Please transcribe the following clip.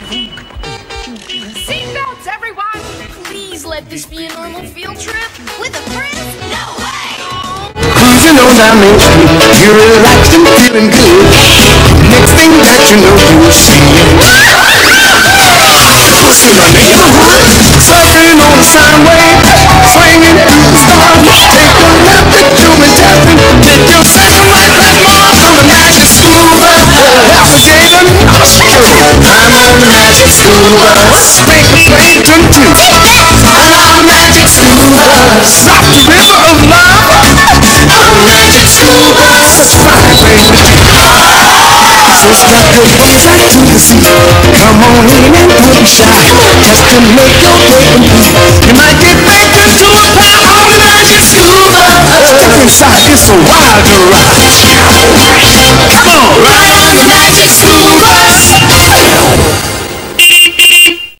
Seatbelts, everyone! Please let this be a normal field trip. With a friend? No way! Cruising on down Main Street, you're relaxed and feeling good. Next thing that you know, you're singing. In the neighborhood, surfing on the sine wave, swinging through the stars. Take a left at Cuban Jasmine, take your second right back on the magic scuba. Alligator nostril, I'm on the magic scuba. Snake a plankton too, I'm on the magic scuba. Stop the river of love, I'm on the magic scuba. Fine, baby. So strap your butt right to the seat. Come on in and don't be shy. Just to make your day complete. You might get back into a pile on the magic scuba. Step inside, it's a wild ride. Come on, right?